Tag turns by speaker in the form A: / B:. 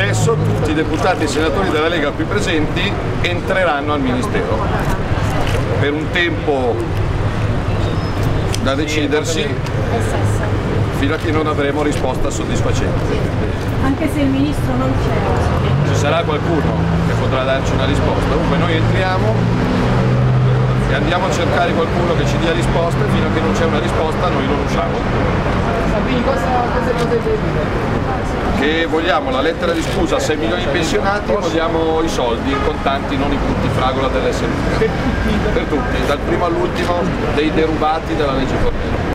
A: adesso tutti i deputati e senatori della Lega qui presenti entreranno al Ministero per un tempo da decidersi fino a che non avremo risposta soddisfacente.
B: Anche se il Ministro non c'è.
A: Ci sarà qualcuno che potrà darci una risposta, comunque noi entriamo e andiamo a cercare qualcuno che ci dia risposta e fino a che non c'è una risposta noi non usciamo.
C: Quindi cosa deve dire?
A: Che vogliamo la lettera di scusa a 6 milioni di pensionati e vogliamo i soldi in contanti, non i punti fragola dell'SNU. Per tutti, dal primo all'ultimo dei derubati della legge Fornero.